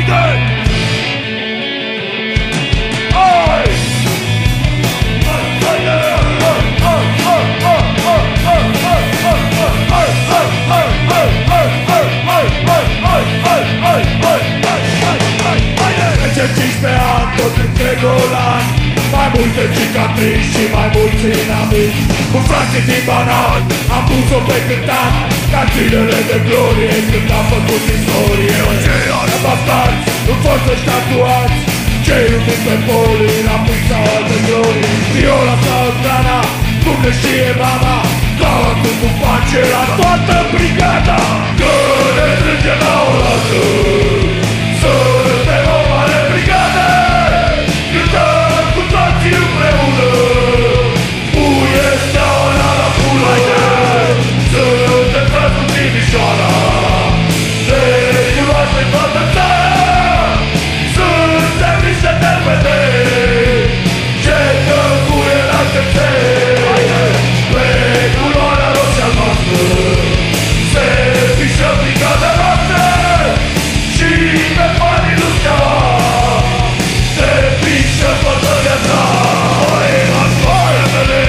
Mai multe cicatrici și mai mulți inamici. Cu frații din Banat am pus-o pe cântat, cantinele de glorie când am făcut istorie. Aceia de bastarzi în forță și tatuați, cei iubiți pe poli la pizza de glorie. Viola sau grana, cum ne știe mama, dau acum cu pace la toată brigada. Că ne strângem la o dată, suntem o mare brigadă. Cântăm cu toții împreună, puie steaua la pulă. Suntem frați cu Timișoara, ne cunoaște toată țara. Suntem niște termete, ce dăm puie la căței. Pe culoarea roșie-albastră se pișă brigada noastră, și pe banii lui Steaua se pișă toată viața. Oi, ascultă-ne!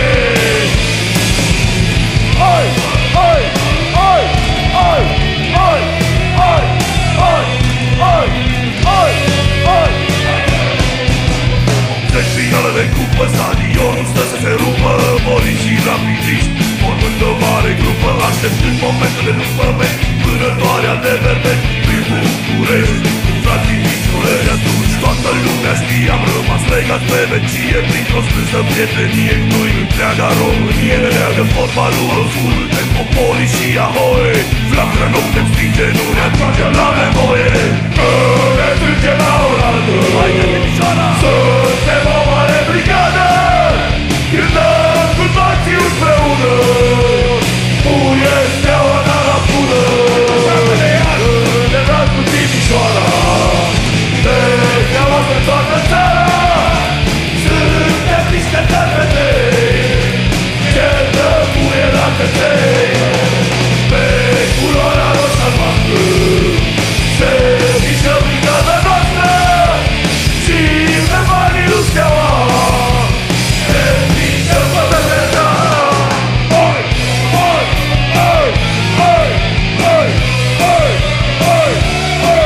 Oi, oi, oi, oi, oi, oi, oi, oi, oi, oi. Deci finală de cupă, stadionul stă să se rupă, poliții rapidiști formând o mare grupă, așteptând momentul de rupăment, vânătoarea de verbet prin București. Frații din Soleri atunci toată lumea știe, am rămas legați pe vecie printr-o strânsă prietenie. Noi întreaga Românie ne leagă fotbalul, suntem Popoli și Ahoi. Flacăra nu-mi stinge, nu ne atrage la nevoie. Că ne strângem la oaltă, haide Timișoara, suntem o mare brigadă. Cântăm cu toții împreună, puie steaua la pulă. Ne vreau cu Timișoara, ne steaua pe toată țara. Suntem niște termete, ce dă puie la căței. Pe culoarea roșie-albastră se pișă brigada noastră, și pe banii lui Steaua se pișă toată viața. Oi, oi, oi, oi, oi, oi, oi, oi,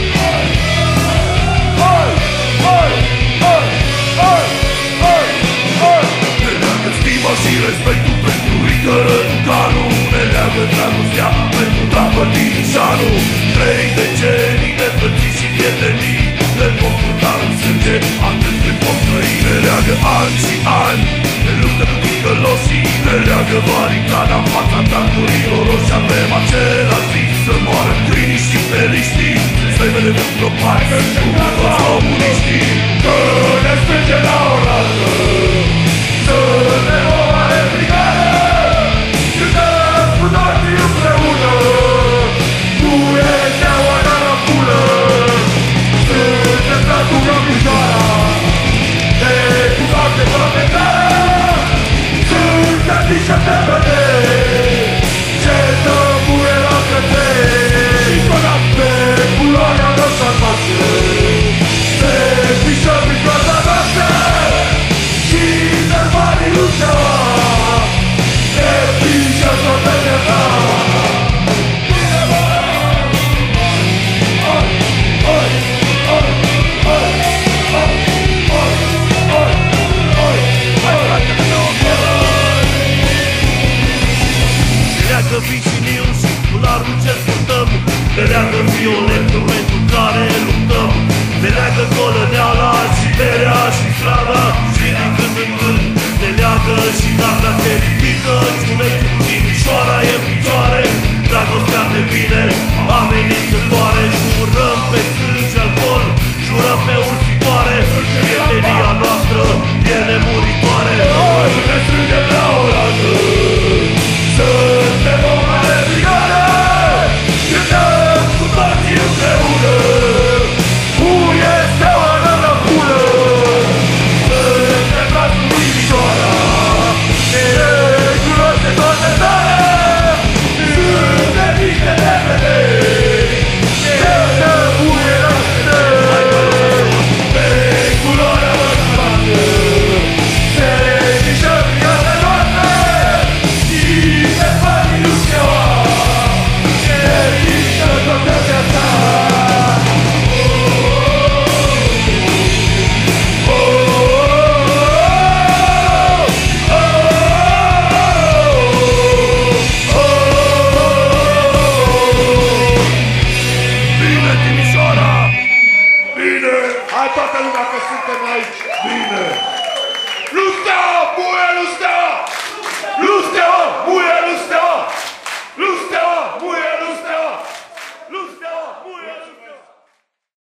oi, oi, oi, oi, oi, oi. Ne leagă stima și respectul pentru Rică Răducanu, ne leagă dragostea pentru Dapă Timișanu. 3 decenii de frății și prietenii, ne vom purta în sânge atât cât vom trăi. Ne leagă ani și ani de luptă cu ticăloșii, ne leagă baricada în fața tancurilor roșii. Avem același vis să moară câinii și feliștii, să-i vedem îngropați cu toți comuniștii. Că ne strângem la oaltă, suntem o mare brigadă. Cântăm cu toții împreună, puie steaua la pulă. Suntem frați cu Timișoara, ne cunoaște toată țara. Suntem niște termete, ce dă puie la căței. Pe culoarea roșie-albastră se pișă brigada noastră, și pe banii lui Steaua se pișă toată viața. Leagă vicinil și cu largul ce scurtăm, ne leagă violentul pentru care luptăm. Ne leagă colăneala și berea și strada, și din când în când ne leagă și data se ridică. Ciunești cu Timișoara e în picioare, dragostea de bine a venit să doare. Jurăm pe sânge alcool, jurăm pe ursitoare, prietenia noastră e nemuritoare. Noi ne strângem la oaltă, suntem o mare brigadă. Cântăm cu toții împreună, puie steaua la pulă. Suntem frați cu Timișoara, ne cunoaște toată țara. Suntem niște termete, Hai toată lumea că suntem aici. Bine. Nu Steaua, muie, nu Steaua! Nu Steaua, muie, nu Steaua!